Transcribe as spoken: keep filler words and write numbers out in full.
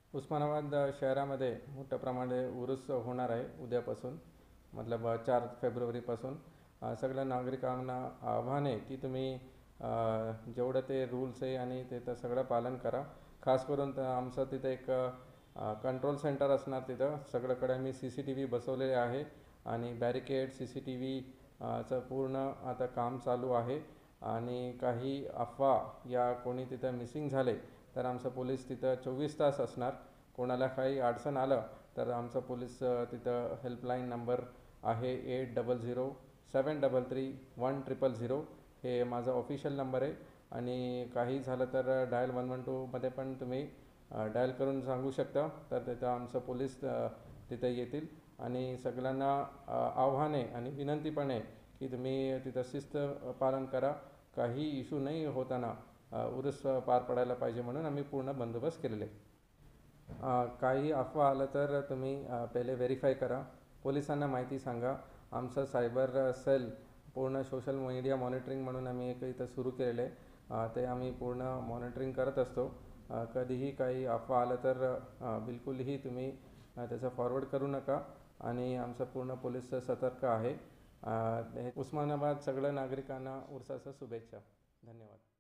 उस्मानाबाद शहरामध्ये मोठ्या प्रमाणात उरूस होणार आहे उद्यापासून, मतलब चार फेब्रुवारीपासून. सगळ्या नागरिकांना आव्हान आहे की तुम्ही जेवढं ते रूल्स आहे आणि ते तर सगळं पालन करा. खास करून तर आमचं तिथे एक कंट्रोल सेंटर असणार. तिथं सगळीकडे आम्ही सी सी टी व्ही बसवलेले आहे आणि बॅरिकेड सी सी टी व्हीचं पूर्ण आता काम चालू आहे. आणि काही अफवा या कोणी तिथं मिसिंग झाले तर आमचं पोलीस तिथं चोवीस तास असणार. कोणाला काही अडचण आलं तर आमचं पोलीस तिथं हेल्पलाईन नंबर आहे eight double zero seven double three one triple zero. हे माझा ऑफिशियल नंबर आहे. आणि काही झालं तर डायल वन वन टूमध्ये पण तुम्ही डायल करून सांगू शकता. तर तिथं आमचं पोलीस तिथं येतील. आणि सगळ्यांना आव्हान आहे आणि विनंती पण आहे की तुम्ही तिथं शिस्त पालन करा. काही इशू नाही होताना उरूस पार पडायला पाहिजे म्हणून आम्ही पूर्ण बंदोबस्त केलेले. काही अफवा आलं तर तुम्ही पहिले व्हेरीफाय करा, पोलिसांना माहिती सांगा. आमचं सायबर सेल पूर्ण सोशल मीडिया मॉनिटरिंग म्हणून आम्ही एक इथं सुरू केलेलं आहे. ते आम्ही पूर्ण मॉनिटरिंग करत असतो. कधीही काही अफवा आलं तर बिलकुलही तुम्ही त्याचा फॉरवर्ड करू नका. आणि आमचं पूर्ण पोलीस सतर्क आहे. उस्मानाबाद सगळ्या नागरिकांना उरसाच्या शुभेच्छा. धन्यवाद.